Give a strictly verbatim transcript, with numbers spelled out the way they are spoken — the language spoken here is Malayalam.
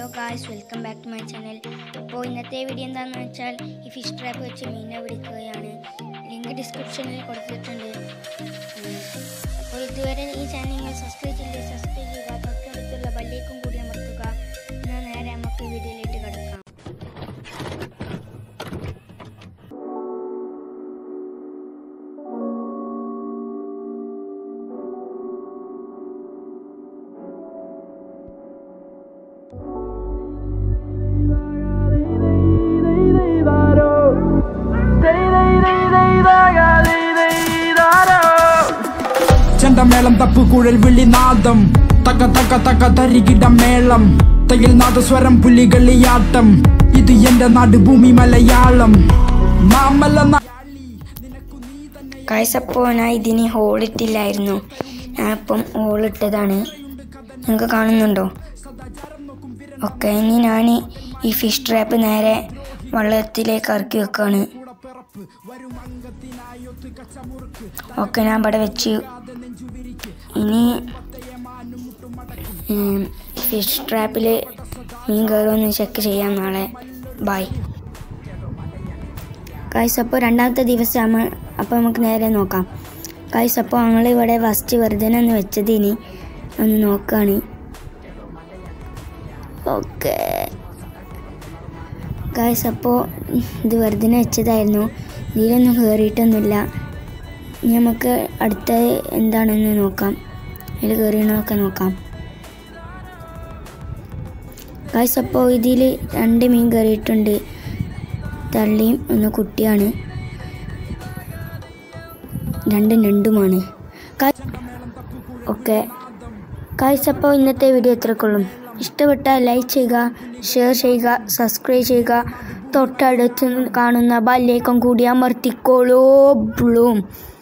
Hello guys, welcome back to my channel. അപ്പോൾ ഇന്നത്തെ വീഡിയോ എന്താണെന്ന് വെച്ചാൽ ഈ ഫിഷ് ട്രാപ്പ് വെച്ച് മീനെ പിടിക്കുകയാണ്. ലിങ്ക് ഡിസ്ക്രിപ്ഷനിൽ കൊടുത്തിട്ടുണ്ട്. അപ്പോൾ ഇതുവരെ ഈ ചാനൽ നിങ്ങൾ സബ്സ്ക്രൈബ് ചെയ്യില്ല സബ്സ്ക്രൈബ് ചെയ്യുക, തൊട്ടടുത്തുള്ള ബെല്ലൈക്കൺ കൂടി അമർത്തുക. എന്നാൽ നേരെ നമുക്ക് വീഡിയോയിലേക്ക് കടക്കാം. ചെണ്ടമേളം തപ്പുകുഴൽ വിളിനാദം തക തക തക തരികിട മേളം തയ്യൽ നാദസ്വരം പുലികളിയാട്ടം ഇത് എന്റെ നാട് ഭൂമി മലയാളം ഗൈസ്, അപ്പോൾ ഞാൻ ഇതിന് ഹോളിട്ടില്ലായിരുന്നു. ഞാൻ ഇപ്പം ഹോളിട്ടതാണ്, നിങ്ങൾക്ക് കാണുന്നുണ്ടോ? ഓക്കെ, ഇനി ഞാൻ ഈ ഫിഷ് ട്രാപ്പ് നേരെ വെള്ളത്തിലേക്ക് ഇറക്കി വെക്കുകയാണ്. ഓക്കെ, ഞാൻ ഇവിടെ വെച്ച് ഇനി ഫിഷ് ട്രാപ്പിൽ മീൻ കയറുമെന്ന് ചെക്ക് ചെയ്യാം നാളെ. Bye guys. അപ്പോൾ രണ്ടാമത്തെ ദിവസം അപ്പോൾ നമുക്ക് നേരെ നോക്കാം. ഗൈസ്, അപ്പോൾ ഞങ്ങളിവിടെ ഫസ്റ്റ് വെറുതെ ഒന്ന് വെച്ചത് ഇനി ഒന്ന് നോക്കുകയാണ്. ഓക്കെ ഗൈസ്, അപ്പോൾ ഇത് വെറുതെ വെച്ചതായിരുന്നു, ഇതിലൊന്നും കയറിയിട്ടൊന്നുമില്ല. നമുക്ക് അടുത്ത എന്താണെന്ന് നോക്കാം, ഇതിൽ കയറിയണമൊക്കെ നോക്കാം. ഗൈസ്, അപ്പോൾ ഇതിൽ രണ്ട് മീൻ കയറിയിട്ടുണ്ട്, തള്ളിയും ഒന്ന് കുട്ടിയാണ്, രണ്ട് ഞണ്ടുമാണ്. ഓക്കെ ഗൈസ്, അപ്പോൾ ഇന്നത്തെ വീഡിയോ ഇത്രക്കുള്ളൂ. ഇഷ്ടപ്പെട്ടാൽ ലൈക്ക് ചെയ്യുക, ഷെയർ ചെയ്യുക, സബ്സ്ക്രൈബ് ചെയ്യുക, തൊട്ടടുത്ത് കാണുന്ന ബെല്ലൈക്കൺ കൂടി അമർത്തിക്കോളൂ. ബ്ലൂം